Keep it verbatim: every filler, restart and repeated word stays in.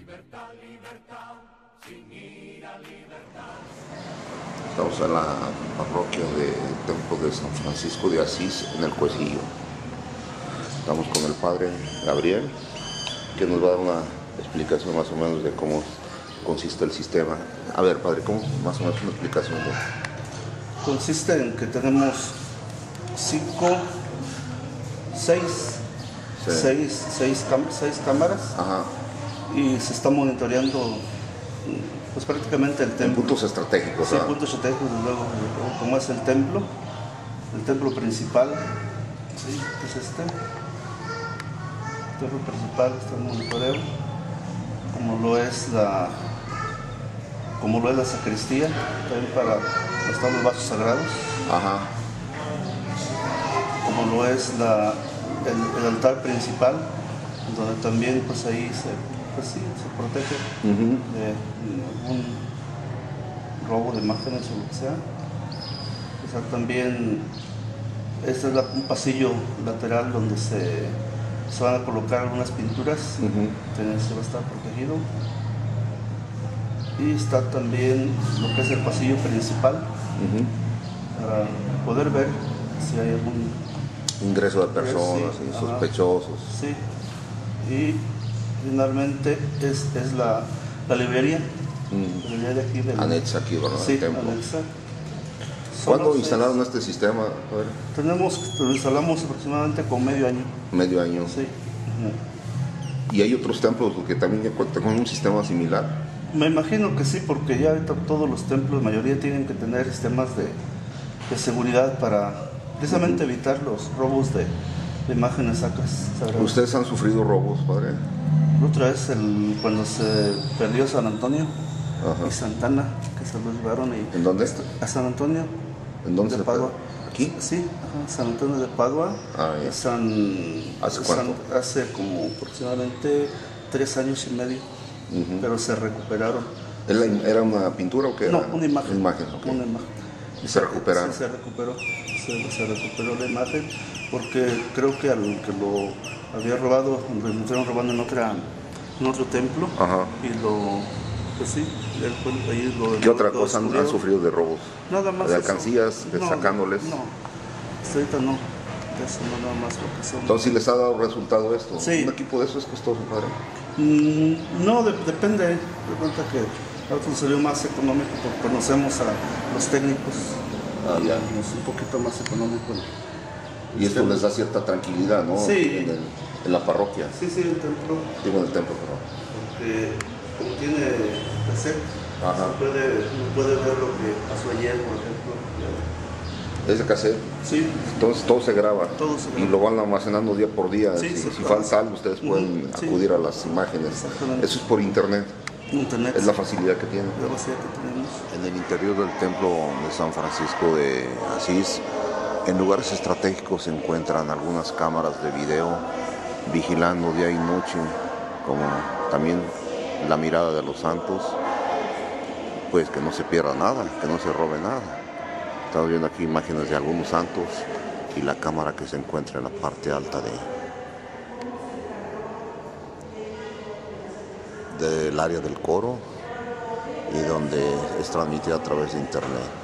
Estamos en la parroquia del Templo de San Francisco de Asís, en el Cuecillo. Estamos con el padre Gabriel, que nos va a dar una explicación más o menos de cómo consiste el sistema. A ver, padre, ¿cómo más o menos una explicación de...? Consiste en que tenemos cinco, seis, Sí. seis, seis, cam- seis cámaras. Ajá. Y se está monitoreando pues prácticamente el En templo. puntos estratégicos, Sí, ¿verdad? puntos estratégicos, desde luego, como es el templo, el templo principal, sí, es este, el templo principal está en monitoreo, como lo es la, como lo es la sacristía, también para donde están los vasos sagrados, Ajá. como lo es la, el, el altar principal, donde también pues ahí se, pues sí, se protege Ujú. de algún robo de imágenes o lo que sea. O sea, también este es la- un pasillo lateral donde se, se van a colocar algunas pinturas, Ujú. entonces se va a estar protegido. Y está también lo que es el pasillo principal, Ujú. para poder ver si hay algún... Ingreso de personas, Sí, y ajá. sospechosos. Sí. Y finalmente es, es la, la librería, Mm. la librería de aquí del... Anexa aquí, ¿verdad? Sí, El templo. anexa. ¿Cuándo Son los instalaron seis. este sistema? A ver, Tenemos, lo instalamos aproximadamente con medio año. medio año. Sí. Ujú. ¿Y hay otros templos que también ya cuentan con un sistema similar? Me imagino que sí, porque ya ahorita todos los templos, la mayoría tienen que tener sistemas de, de seguridad para precisamente evitar los robos de, de imágenes sacras sagradas. ¿Ustedes han sufrido robos, padre? La otra vez, el, cuando se perdió San Antonio Ajá. y Santana, que se lo llevaron y ¿En dónde? a San Antonio ¿En dónde de se Padua. fue? ¿Aquí? Sí, ajá, San Antonio de Padua. Ah, ya. San, ¿Hace San- cuánto? hace como aproximadamente tres años y medio, Ujú. pero se recuperaron. ¿Era ¿Era una pintura o qué era? No, una imagen. Una imagen, ok. Una imagen. Y se recuperaron. Sí, se recuperó. Se, se recuperó la imagen porque creo que al que lo había robado, lo estuvieron robando en, otra, en otro templo. Ajá. Y lo, pues sí, él fue ahí lo ¿Qué lo- otra lo cosa han, han descubrieron. sufrido de robos? Nada más ¿De eso. alcancías, de No, sacándoles? No, hasta ahorita no. De eso no, nada más lo que son. Entonces, ¿sí les ha dado resultado esto? Sí. ¿Un equipo de eso es costoso, padre? Mm, no, de- depende. De cuenta que a nosotros salió más económico porque conocemos a los técnicos. Ah, ya. Es un poquito más económico. Y esto les da cierta tranquilidad, ¿no? Sí. En, el- en la parroquia. Sí, sí, el templo, Digo, en el templo, perdón. porque como tiene cassette, Ajá. se puede, uno puede ver lo que pasó ayer, por ejemplo. Es de cassette. Sí, Entonces todo se graba. Todo se graba. Y lo van almacenando día por día. Sí, si se si graba. falta algo, ustedes pueden Ujú, sí. acudir a las imágenes. Exactamente. Eso es por internet. internet. Es la facilidad que tienen. la base que tenemos. En el interior del templo de San Francisco de Asís, en lugares estratégicos se encuentran algunas cámaras de video vigilando día y noche, como también la mirada de los santos, pues que no se pierda nada, que no se robe nada. Estamos viendo aquí imágenes de algunos santos y la cámara que se encuentra en la parte alta de del área del coro y donde es transmitida a través de internet.